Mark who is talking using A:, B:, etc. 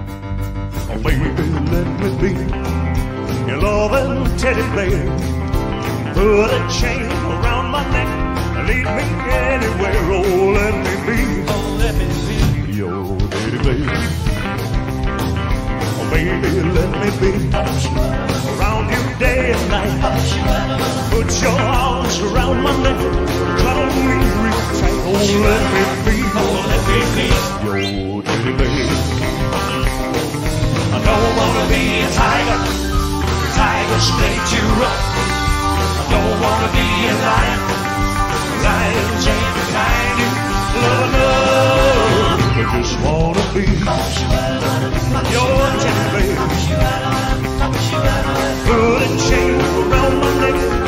A: Oh baby, let me be your loving teddy bear. Put a chain around my neck and lead me anywhere. Oh, let me be your teddy bear. Oh baby, let me be around you day and night. Put your arms around my neck, cuddle me real tight. Oh, let me be your teddy bear. I don't wanna be a tiger, straight to rough. I don't wanna be a lion, lions ain't the kind you love. I just wanna be your teddy bear. Put a chain around my neck.